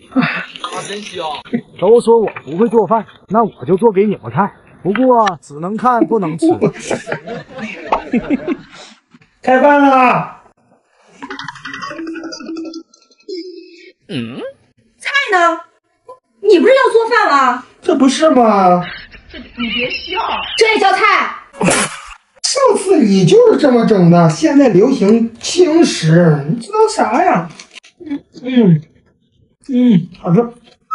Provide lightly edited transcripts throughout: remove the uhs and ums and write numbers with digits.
真香！ 都说我不会做饭，那我就做给你们看。不过只能看不能吃。 开饭了。 菜呢？你不是要做饭吗？ 这不是吗？ 你别笑， 这也叫菜？ 上次你就是这么整的，现在流行轻食，你知道啥呀？好吃。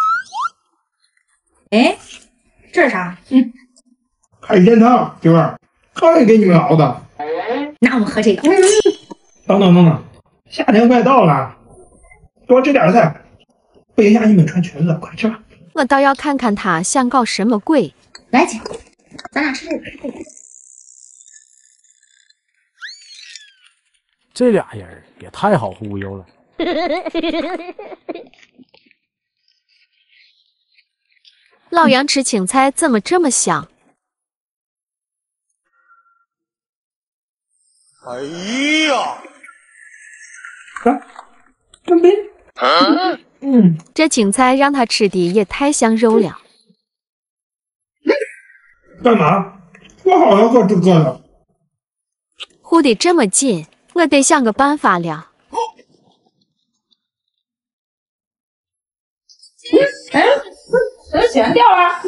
哎，这是啥？ 海鲜汤，媳妇儿，刚也给你们熬的。 那我们喝这个。 等，夏天快到了，多吃点菜，不影响你们穿裙子，快吃吧。 我倒要看看他想搞什么鬼。 来姐，咱俩吃这个。 这俩人也太好忽悠了。 老杨吃青菜怎么这么香？ 哎呀！ 准备。 这青菜让他吃的也太像肉了。 干嘛？我好要喝这个了。 护得这么紧，我得想个办法了。 喜欢钓啊！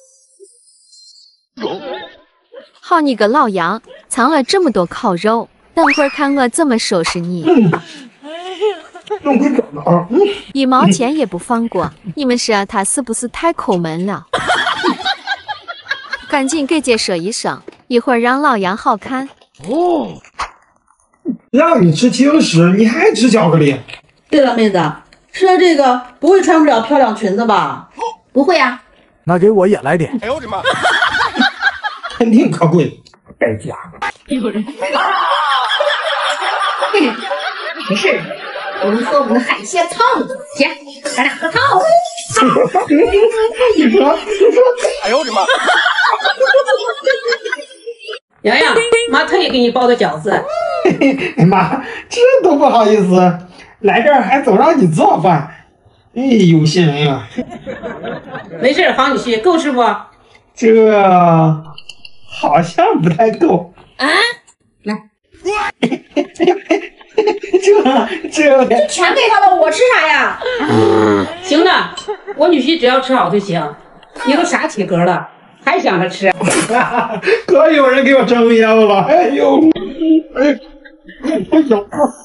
好你个老杨，藏了这么多烤肉，等会儿看我怎么收拾你！ 正规整的啊 ！1毛钱也不放过！你们说他是不是太抠门了？赶紧给姐说一声，一会儿让老杨好看。 让你吃轻食，你还吃巧克力？ 对了，妹子，吃了这个不会穿不了漂亮裙子吧？ 不会啊。 那给我也来点。 哎呦我的妈！ 肯定可贵，代价。 没事，我们喝我们的海鲜汤。姐，咱俩喝汤。 你说， 哎呦我的妈！ 洋洋，妈特意给你包的饺子。 哎妈，这都不好意思，来这儿还总让你做饭，哎，有心人呀。 没事，黄女婿够吃不？ 这好像不太够啊！来， 这有点全给他了，我吃啥呀？ 行了，我女婿只要吃好就行。你都啥体格了，还想着吃？ 可有人给我撑腰了！哎呦，哎呦！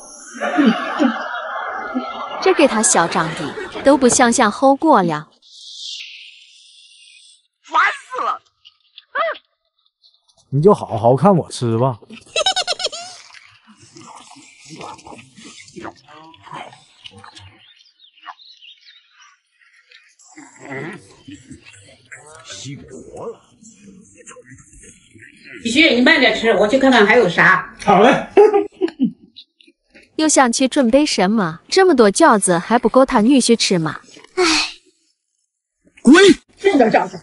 这给他嚣张的都不想想后果了。 烦死了！ 你就好好看我吃吧。 熄火了。 女婿，你慢点吃，我去看看还有啥。 好嘞。 又想去准备什么？这么多饺子还不够他女婿吃吗？唉， 滚！ 这点饺子。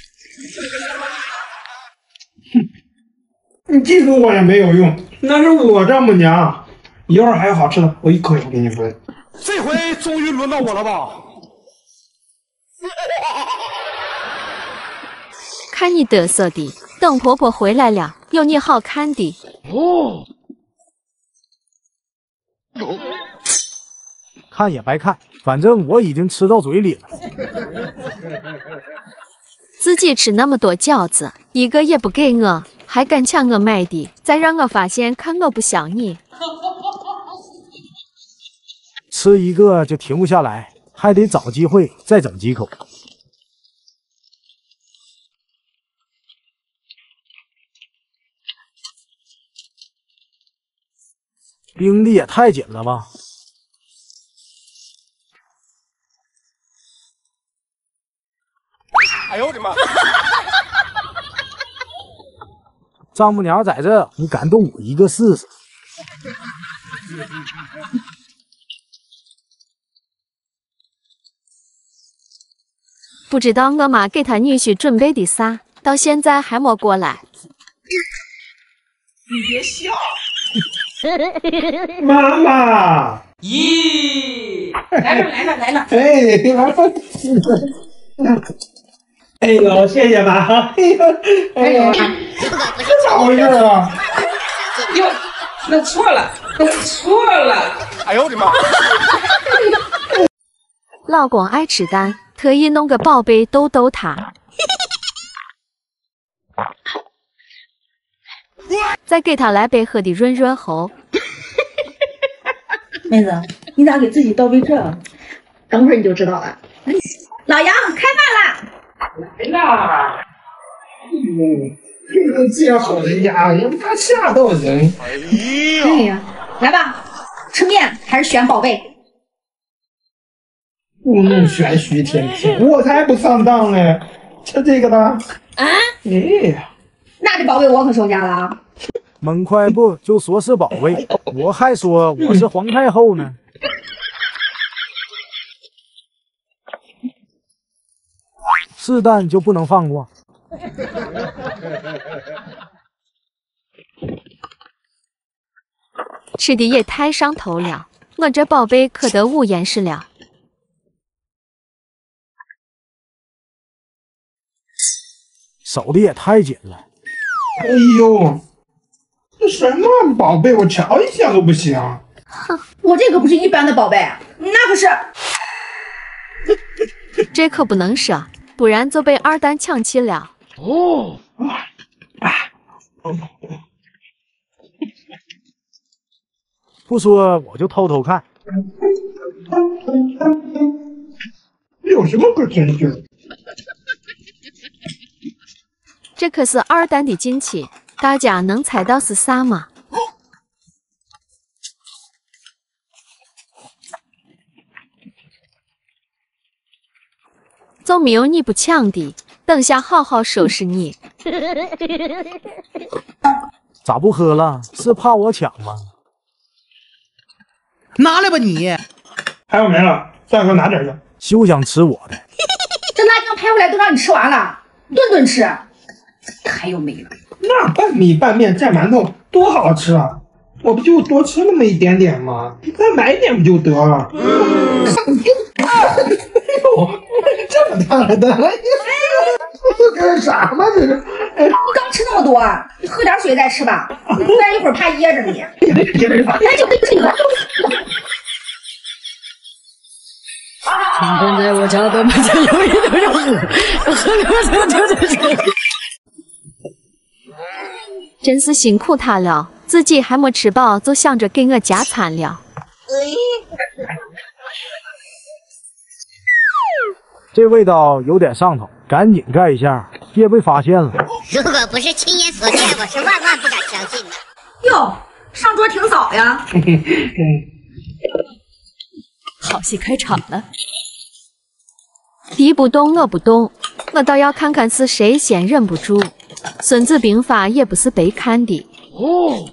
你记住我也没有用，那是我丈母娘。一会儿还有好吃的，我一口也不给你分。 这回终于轮到我了吧？ 看你嘚瑟的，等婆婆回来了，有你好看的。 看也白看，反正我已经吃到嘴里了。 自己吃那么多饺子，一个也不给我，还敢抢我买的，再让我发现，看我不想你。 吃一个就停不下来，还得找机会再整几口。冰的也太紧了吧！ 哎呦我的妈！ 丈母娘在这，你敢动我一个试试？ 不知道我妈给她女婿准备的啥，到现在还没过来。 你别笑。 妈妈， 咦？ 来了来了来了！ 哎，来了！哎呦，谢谢吧！哎呦，哎呦，这咋回事啊？ 哟，弄错了，弄错了！ 哎呦我的妈！ 老公爱吃蛋，特意弄个宝贝逗逗他。再给他来杯喝的润润喉。 妹子，你咋给自己倒杯这？等会儿你就知道了。老杨，开饭啦！ 来啦！这个接好的呀，也不怕吓到人。 哎呀，来吧，吃面还是选宝贝？ 故弄玄虚，天天我才不上当嘞！吃这个的。啊？哎呀， 那这宝贝我可收下了啊！ 猛快不就说是宝贝，我还说我是皇太后呢。是蛋就不能放过。 吃的也太上头了，我这宝贝可得无言是了。 手的也太紧了。 哎呦，这什么宝贝，我瞧一下都不行。 哼，我这可不是一般的宝贝，那可是。 这可不能说，不然就被二蛋抢去了。 哦， 不说我就偷偷看。 有什么可真劲？ 这可是二蛋的惊喜，大家能猜到是啥吗？就没有你不抢的，等下好好收拾你。 咋不喝了？是怕我抢吗？ 拿来吧你！ 还有没了，再给我拿点去。 休想吃我的！ 这辣酱拍回来都让你吃完了，顿顿吃，还有没了？ 那拌米拌面蘸馒头多好吃啊！我不就多吃那么一点点吗？再买一点不就得了？哎呦，这么大的蛋！这干啥嘛？这是？ 你刚吃那么多，你喝点水再吃吧，不然一会儿怕噎着你。来，就这个。 今天在我家的门前有一头要喝， 真是辛苦他了，自己还没吃饱就想着给我加餐了。 这味道有点上头，赶紧盖一下，别被发现了。 如果不是亲眼所见，我是万万不敢相信的。 哟，上桌挺早呀。 好戏开场了。 敌不动我不动，我倒要看看是谁先忍不住。孙子兵法也不是白看的。 哦，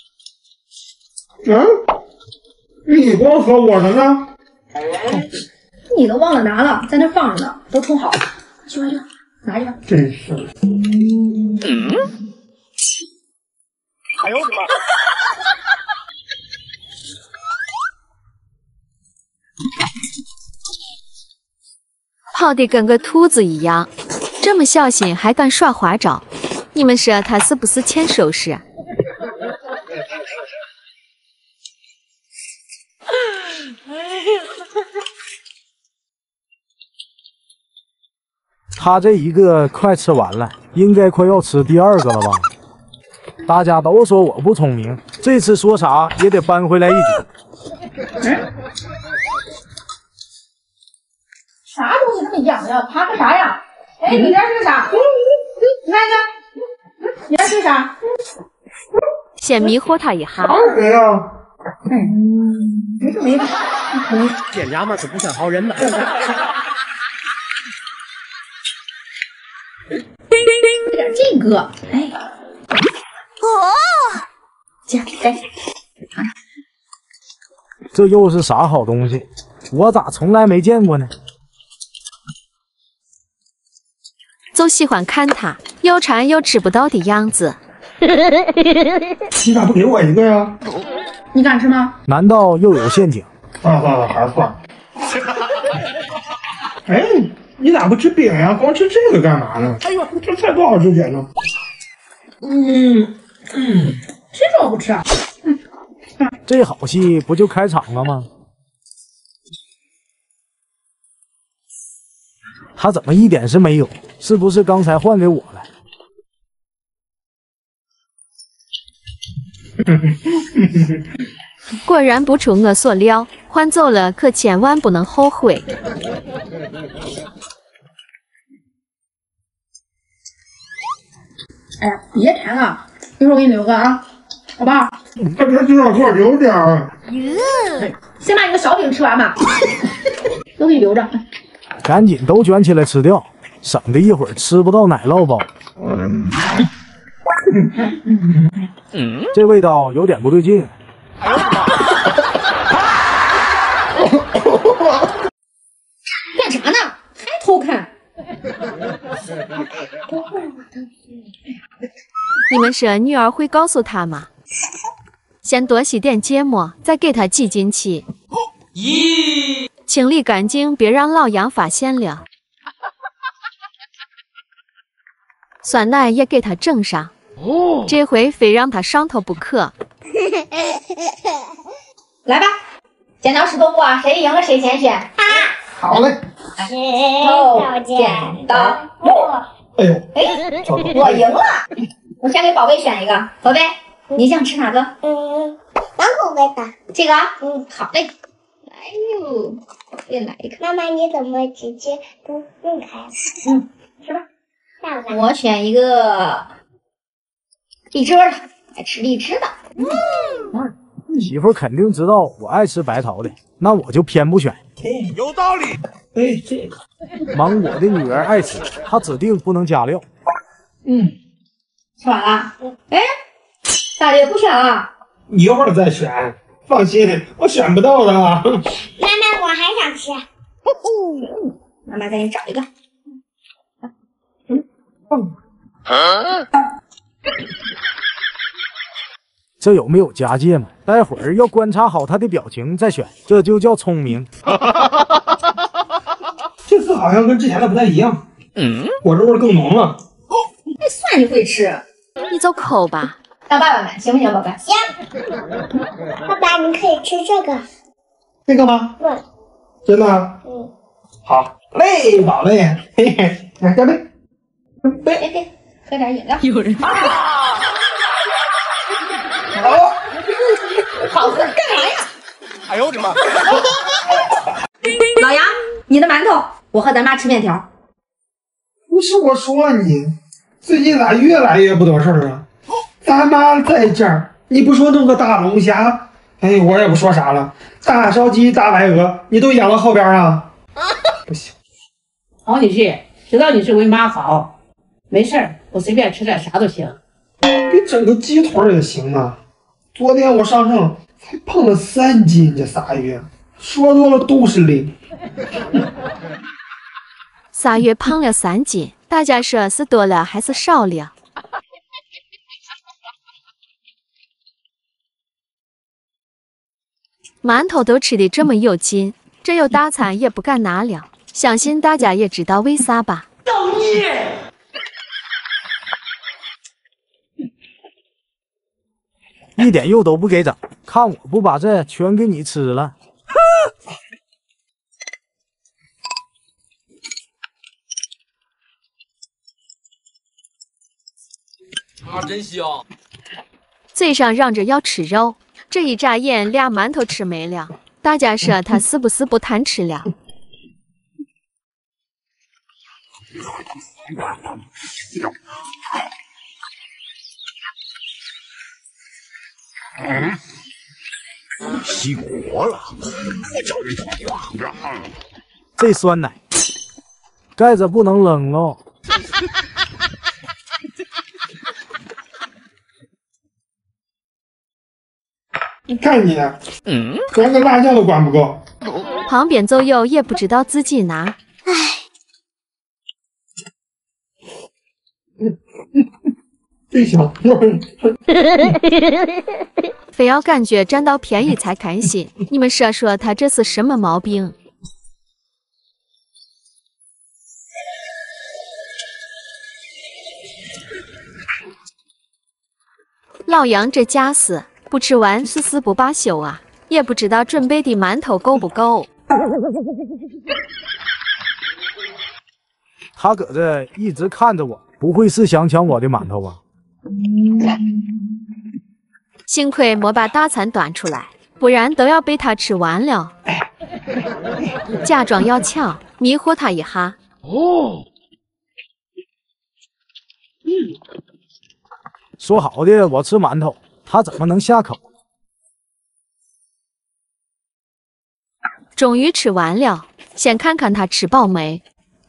你光喝我的呢？ 你都忘了拿了，在那放着呢，都冲好了。去吧去吧，拿去吧。 真是。 哎呦我的妈！ 跑得跟个兔子一样，这么小心还敢耍花招，你们说他是不是欠收拾？ 他这一个快吃完了，应该快要吃第二个了吧？大家都说我不聪明，这次说啥也得扳回来一局。 啥东西那么痒呀？爬个啥呀？哎，里边是个啥？你看看，里边是个啥？ 先迷惑他一下。 谁呀？ 没事没事。 这娘们可不像好人呐！ 点这个，哎，这样，来，尝尝。 这又是啥好东西？我咋从来没见过呢？ 就喜欢看他又馋又吃不到的样子。 你咋不给我一个呀？ 你敢吃吗？ 难道又有陷阱？ 算了，还是算了。 哎，你咋不吃饼呀？光吃这个干嘛呢？哎呦，这菜多好吃，简直！ 谁说我不吃啊？ 这好戏不就开场了吗？他怎么一点事没有？是不是刚才换给我了？ 果然不出我所料，换走了可千万不能后悔。 哎呀，别馋了，一会儿我给你留个啊，好不好？ 快别吃了，给我留点儿。 先把你个小饼吃完吧，都给你留着。 赶紧都卷起来吃掉，省得一会儿吃不到奶酪包。这味道有点不对劲。 干啥呢？还偷看？ 你们说女儿会告诉他吗？先多洗点芥末，再给他挤进去。清理干净，别让老杨发现了。酸奶也给他整上，这回非让他上头不可。 来吧，剪刀石头布啊，谁赢了谁先选。 好嘞。 剪刀布。 哎呦， 哎，我赢了。我先给宝贝选一个，宝贝，你想吃哪个？ 蓝口味的。 这个？好嘞。来哟，再来一个。 妈妈，你怎么直接不弄开了？ 吃吧。我选一个荔枝味的，爱吃荔枝的。 媳妇肯定知道我爱吃白桃的，那我就偏不选。 有道理。 哎，这个芒果的女儿爱吃，她指定不能加料。 吃完了？哎，大姐不选了？ 一会儿再选，放心，我选不到的。 妈妈，我还想吃。 妈妈给你找一个。 这有没有家界嘛？待会儿要观察好他的表情再选，这就叫聪明。 这次好像跟之前的不太一样，果汁味更浓了。 哎，蒜你会吃？ 你就抠吧。 当爸爸们行不行，宝贝？ 行。爸爸，你可以吃这个。 这个吗？ 对。 真的？好嘞，宝贝，嘿嘿，来干杯！ 别，喝点饮料。 有人。 好喝，干啥呀？ 哎呦我的妈！ 老杨，你的馒头，我和咱妈吃面条。 不是我说你，最近咋越来越不得事儿啊？咱妈在这儿，你不说弄个大龙虾，哎，我也不说啥了。大烧鸡、大白鹅，你都养到后边啊？不行， 好女婿，知道你是为妈好，没事儿，我随便吃点啥都行。 给整个鸡腿也行啊。昨天我上秤才胖了3斤，这仨月说多了都是零。 仨月胖了3斤，大家说是多了还是少了？馒头都吃的这么有劲，这有大餐也不敢拿了，相信大家也知道为啥吧？ 造孽！ 一点肉都不给整，看我不把这全给你吃了！ 啊，真香！ 嘴上嚷着要吃肉，这一眨眼俩馒头吃没了，大家说他是不是不贪吃了？ 熄火了，我叫你躺着。 这酸奶盖子不能扔喽。 你看你，连个辣酱都管不够。 旁边走友也不知道自己拿， 最香。 非要感觉占到便宜才开心。你们说说他这是什么毛病？ 老杨这家伙不吃完死死不罢休啊，也不知道准备的馒头够不够。 他搁这一直看着我，不会是想抢我的馒头吧？ 幸亏没把大餐端出来，不然都要被他吃完了。假装要抢，迷惑他一下。 说好的我吃馒头，他怎么能下口？ 终于吃完了，先看看他吃饱没。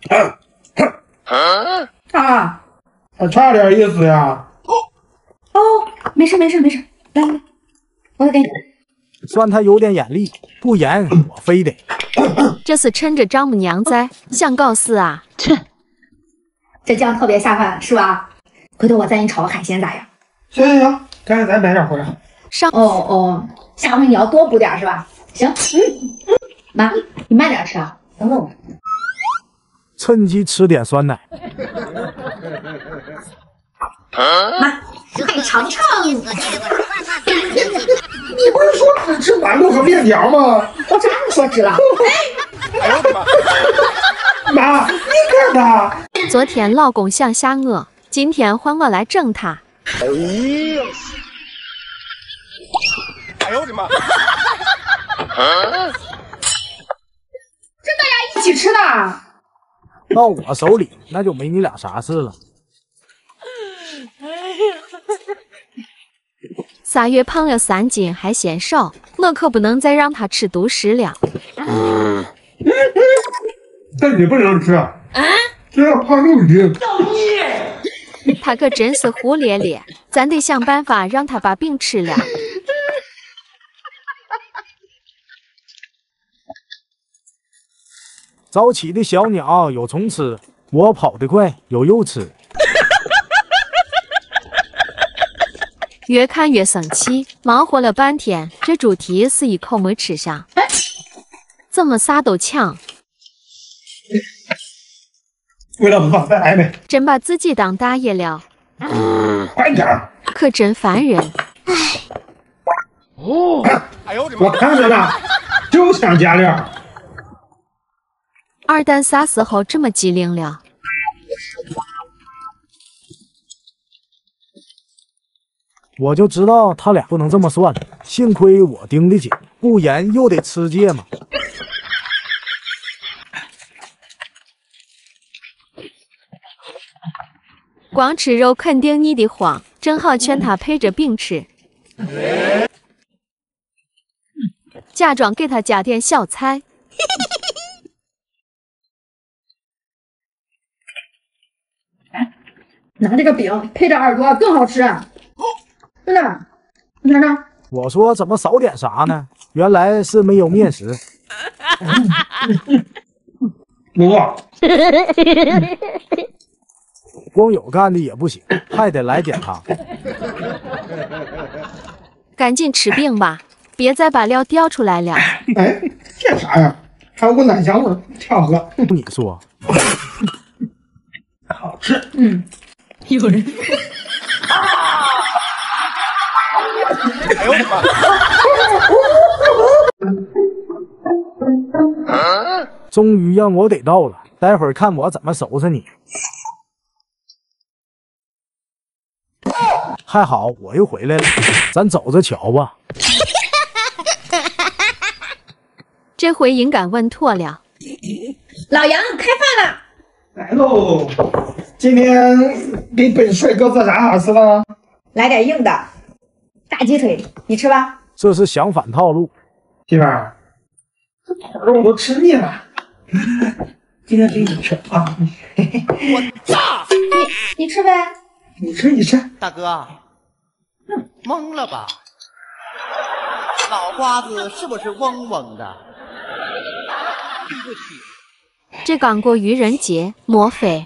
啊，我差点意思呀。 哦，没事，来，我给你。 算他有点眼力，不严我非得。 这是趁着丈母娘在，想搞事啊？ 这酱特别下饭，是吧？回头我再给你炒个海鲜咋样？ 行，赶紧再买点回来。 哦，下回你要多补点是吧？行，妈，你慢点吃啊，等等我。 趁机吃点酸奶。 妈，快尝尝。 我见过是万万不敢相信。 你不是说只吃馒头和面条吗？ 我啥时候说吃了？ 哎呦我的妈！ 妈，你看他。 昨天老公想吓我，今天换我来整他。 哎呦我的妈！ 这大家一起吃的。 到我手里那就没你俩啥事了。 3月胖了3斤还嫌少，我可不能再让他吃独食了。 但你不能吃啊！这样胖6斤。 他可真是胡咧咧，咱得想办法让他把饼吃了。 早起的小鸟有虫吃，我跑得快有肉吃。 越看越生气，忙活了半天，这猪蹄是一口没吃上，怎么啥都抢？ 为了不放再来呗。 真把自己当大爷了， 快点儿。 可真烦人。 哎呦我的妈！ 我看着呢，就想加料。 二蛋啥时候这么机灵了？ 我就知道他俩不能这么算，幸亏我盯得紧，不严又得吃芥末。 光吃肉肯定腻得慌，正好劝他配着饼吃。假装给他加点小菜。 拿这个饼配着耳朵更好吃。真的，你尝尝。 我说怎么少点啥呢？原来是没有面食。 哇， 光有干的也不行，还得来点汤。 赶紧吃饼吧，别再把料掉出来了。 哎，这啥呀？还有股奶香味，挺好喝。 你说， 好吃。 有人。 哎呦我的妈！ 终于让我逮到了，待会儿看我怎么收拾你。还好我又回来了，咱走着瞧吧。 这回应该稳妥了。 老杨，开饭了。 来喽！今天给本帅哥做啥好吃的？ 来点硬的，大鸡腿，你吃吧。 这是相反套路。 媳妇儿，这腿肉我都吃腻了，今天给你吃啊！ 我炸！ 你吃呗。 你吃你吃。 大哥，懵了吧？脑瓜子是不是嗡嗡的？对不起。 这刚过愚人节，莫非？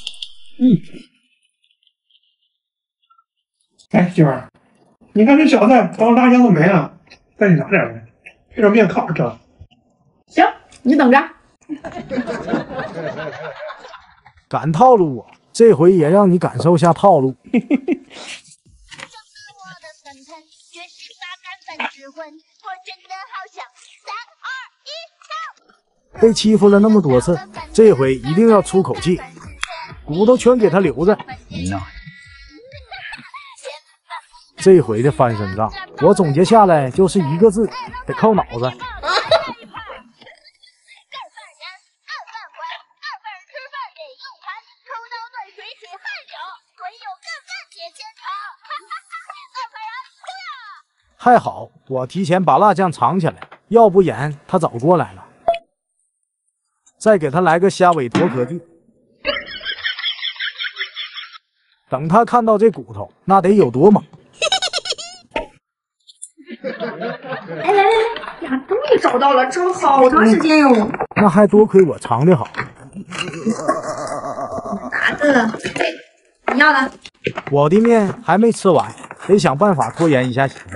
哎，媳妇儿，你看这小菜刚辣酱都没了，再给你拿点来，配上面烤着吃。 行，你等着。 敢套路我，这回也让你感受下套路。 被欺负了那么多次，这回一定要出口气，骨头全给他留着。这回的翻身仗，我总结下来就是一个字，得靠脑子。还好我提前把辣酱藏起来，要不然他早过来了。再给他来个虾尾陀科技，等他看到这骨头，那得有多猛！ 来，呀，终于找到了，找了好长时间哟。 那还多亏我藏的好。 拿着，你要的。 我的面还没吃完，得想办法拖延一下媳妇。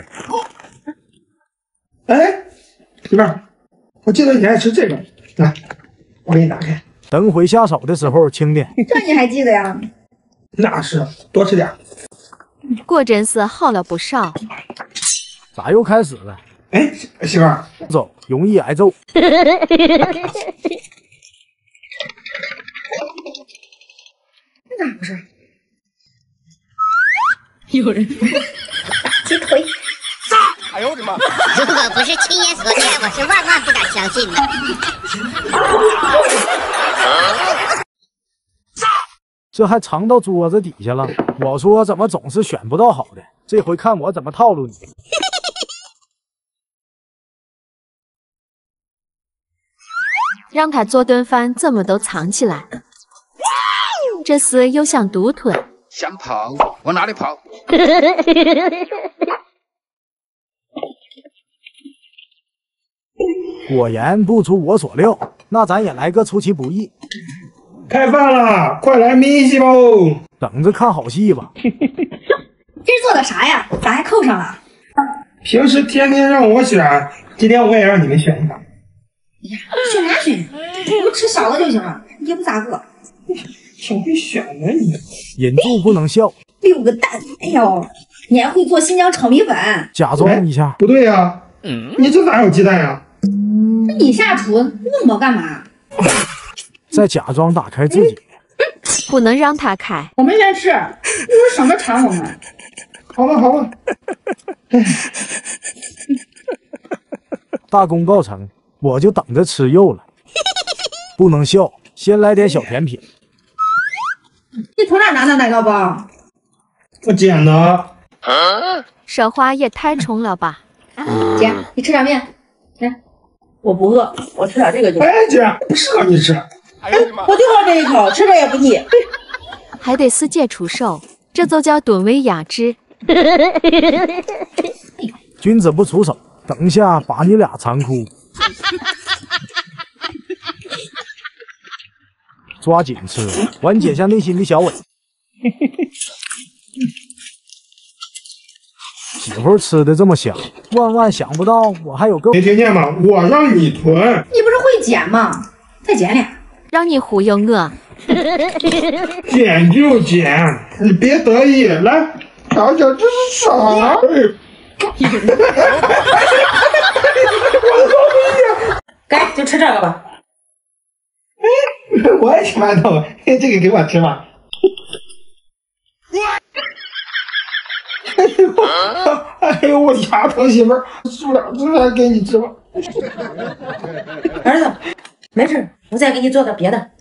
哎，媳妇儿，我记得你爱吃这个，来，我给你打开。 等会下手的时候轻点。 这你还记得呀？ 那是，多吃点。 果真是好了不少。 咋又开始了？ 哎，媳妇儿， 走，容易挨揍。 咋回事？ 有人鸡腿。 哎呦我的妈！ 如果不是亲眼所见，我是万万不敢相信的。 这还藏到桌子底下了。我说怎么总是选不到好的，这回看我怎么套路你。 让他做顿饭怎么都藏起来，这厮又想独吞。 想跑，往哪里跑？ 果然不出我所料，那咱也来个出其不意。 开饭了，快来咪西吧！ 等着看好戏吧。 这是做的啥呀？咋还扣上了？ 平时天天让我选，今天我也让你们选一个。 选啥选？我们吃小的就行了，也不咋饿。 挺会选的你。 忍住不能笑。 6个蛋，哎呦，你还会做新疆炒米粉？ 假装一下。 不对呀，你这哪有鸡蛋呀？ 那你下厨问我干嘛？ 再假装打开自己。 不能让他开。 我们先吃，你说省得馋我们。 好了， 大功告成，我就等着吃肉了。不能笑，先来点小甜品。 你从哪拿的奶酪包？ 我捡的。 说话也太冲了吧！ 姐，你吃点面。来， 我不饿，我吃点这个就。 哎，姐，不适合你吃。 哎呦我的妈！ 我就喝这一口，吃着也不腻。 还得师姐出手，这就叫吨位压制。 君子不出手，等下把你俩残哭。抓紧吃，缓解下内心的小委。媳妇吃的这么香，万万想不到我还有个。 没听见吗？我让你囤。 你不是会剪吗？再剪俩。 让你忽悠我。 剪就剪，你别得意。来，瞧瞧这是啥？ 该就吃这个吧。 我也喜欢豆，这个给我吃吧。哎呦，我牙疼，媳妇儿，吃不了，这给你吃吧。 儿子，没事，我再给你做点别的。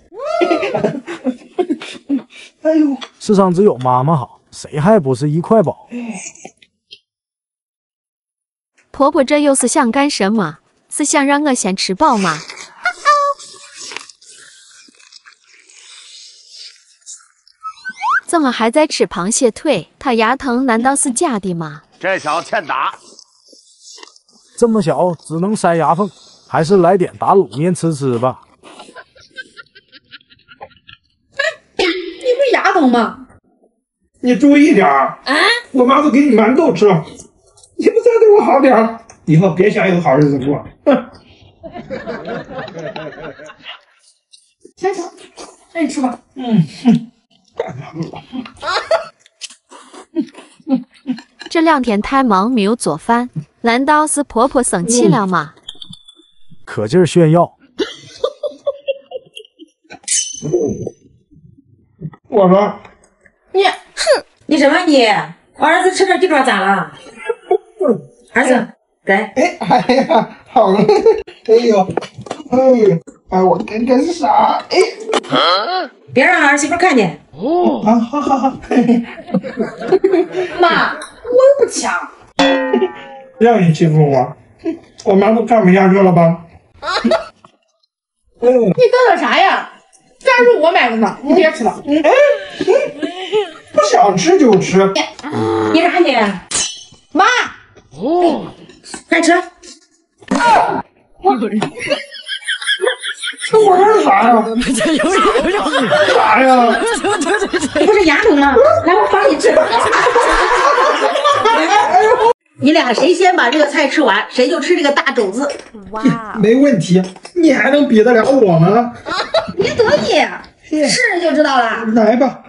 哎呦， 世上只有妈妈好，谁还不是一块宝？ 婆婆这又是想干什么？是想让我先吃饱吗？怎么还在吃螃蟹腿？他牙疼难道是假的吗？ 这小子欠打。 这么小只能塞牙缝，还是来点打卤面吃吃吧。 你不是牙疼吗？ 你注意点儿啊！我妈都给你馒头吃，你不再对我好点儿，以后别想有好日子过。 行，那你吃吧。 这2天太忙没有做饭，难道是婆婆生气了吗？ 可劲儿炫耀。 我说， 你什么你？我儿子吃点鸡爪咋了？儿子，来， 哎呀，好了，哎呦，哎，我干干啥？哎， 别让儿媳妇看见。 啊，好， 妈，我又不抢。 让你欺负我，我妈都看不下去了吧？ 你等等啥呀？这是我买的呢，你别吃了。 不想吃就吃。 你啥你？ 妈， 快吃。 我这是啥呀？啥呀？ 不是牙疼吗？来，我帮你治。你俩谁先把这个菜吃完，谁就吃这个大肘子。 哇， 没问题，你还能比得了我吗？ 别得意，试试就知道了。 来吧。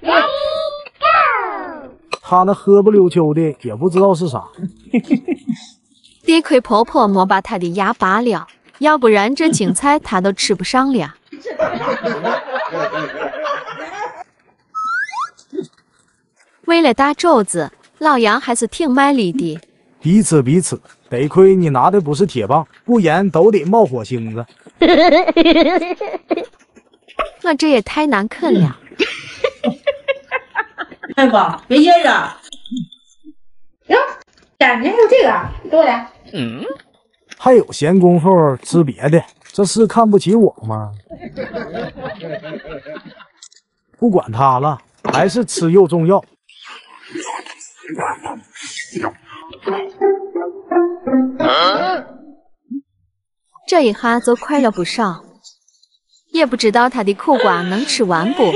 他那喝不溜秋的也不知道是啥。 得亏婆婆没把她的牙拔了，要不然这青菜她都吃不上了。为了大肘子，老杨还是挺卖力的。 彼此，得亏你拿的不是铁棒，不然都得冒火星子。 我这也太难啃了。 大夫，别噎着。 哟，感情还有这个，给我俩。 还有闲工夫吃别的，这是看不起我吗？不管他了，还是吃肉重要。 这一下就快了不少，也不知道他的苦瓜能吃完不？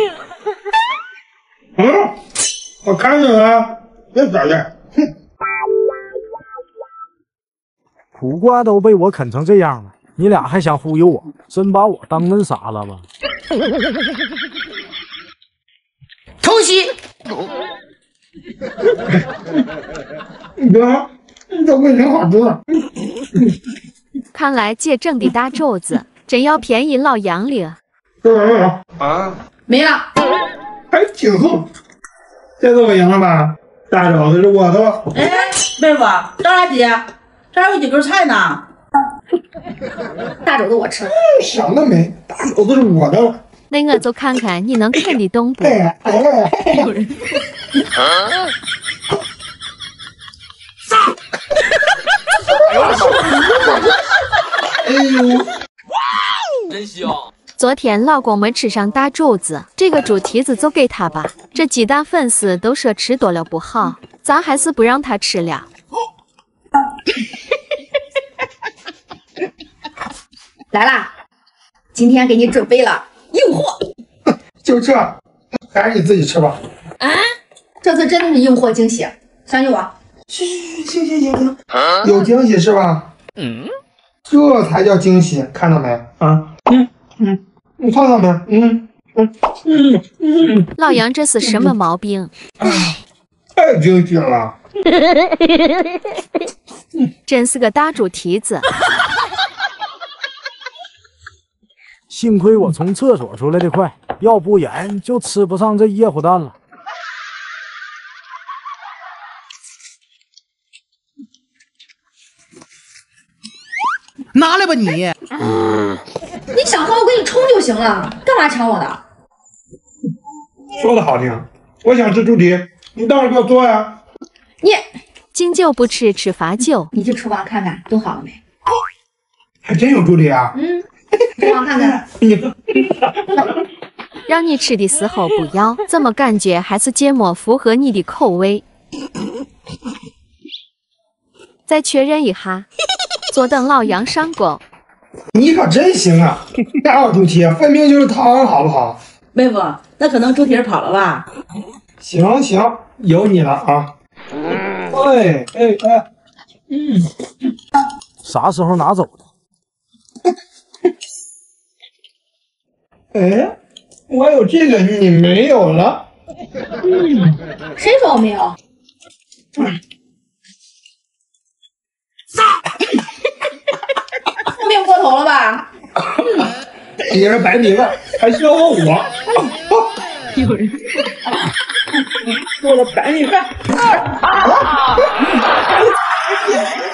我看着了，别找人。 苦瓜都被我啃成这样了，你俩还想忽悠我？真把我当嫩傻了吗？ 偷袭！ 哥，这味挺好吃的。 看来姐整的大肘子真要便宜老杨了。 没了， 还挺厚。这次我赢了吧？大肘子是我的。 哎，妹夫，着啥急？这还有几根菜呢。 大肘子我吃。 想得美，大肘子是我的。 那我就看看你能啃得动不？ 哎呦， 真香！ 昨天老公没吃上大肘子，这个猪蹄子就给他吧。这鸡蛋粉丝都说吃多了不好，咱还是不让他吃了。 来啦，今天给你准备了诱惑。 就这，还是你自己吃吧。 啊，这次真的是诱惑惊喜，相信我。 行，有惊喜是吧？这才叫惊喜，看到没？啊，你看到没？ 老杨这是什么毛病？ 太惊喜了！ 真是个大猪蹄子。 幸亏我从厕所出来的快，要不然就吃不上这野火蛋了。 拿来吧你！ 你想喝我给你冲就行了，干嘛抢我的？ 说的好听，我想吃猪蹄，你当然给我做呀。 你敬酒不吃吃罚酒， 你去厨房看看炖好了没？ 还真有猪蹄啊！ 厨房看看。 让你吃的时候不要，怎么感觉还是芥末符合你的口味？再确认一下，坐等老杨上钩。 你可真行啊！哪有猪蹄，分明就是汤，好不好？ 妹夫，那可能猪蹄跑了吧？ 行，有你了啊！ 啥时候拿走的？ 哎，我有这个，你没有了。 谁说我没有？ 命过头了吧？ 也是白米饭，还需要问我？ 有人做了白米饭。